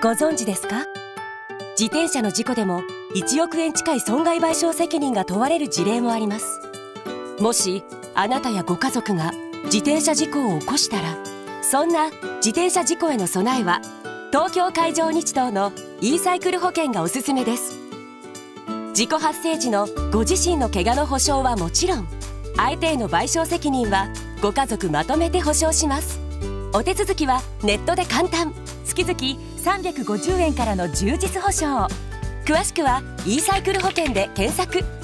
ご存知ですか？自転車の事故でも1億円近い損害賠償責任が問われる事例もあります。もしあなたやご家族が自転車事故を起こしたら、そんな自転車事故への備えは東京海上日動の e サイクル保険がおすすめです。事故発生時のご自身の怪我の補償はもちろん、相手への賠償責任はご家族まとめて保証します。お手続きはネットで簡単。月々350円からの充実保証。詳しくは e サイクル保険で検索。